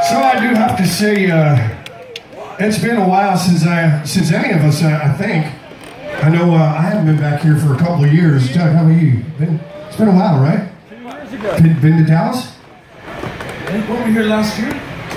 So I do have to say, it's been a while since any of us, I think. I know I haven't been back here for a couple of years. Doug, how about you? It's been a while, right? 2 years ago. Been to Dallas? Weren't we here last year?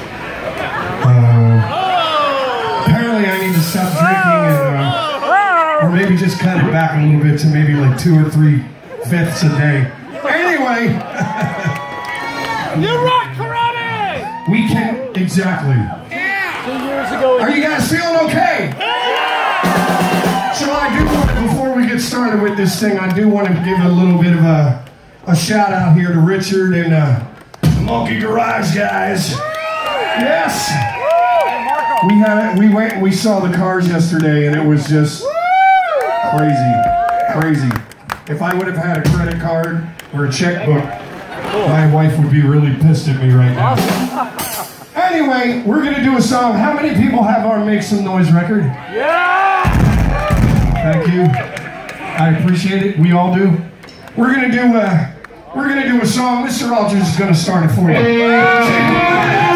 Apparently I need to stop drinking and, or maybe just cut it back a little bit to maybe like 2 or 3/5 a day. Anyway. You rock karate! We can, exactly. Yeah! 2 years ago. Are you guys feeling okay? Yeah! So I do want, before we get started with this thing, I do want to give a little bit of a shout out here to Richard and the Monkey Garage guys. Yes! We saw the cars yesterday and it was just crazy. If I would have had a credit card or a checkbook, my wife would be really pissed at me right now. Anyway, we're going to do a song. How many people have our Make Some Noise record? Yeah! Thank you. I appreciate it. We all do. We're going to do a song. Mr. Aldridge is going to start it for you.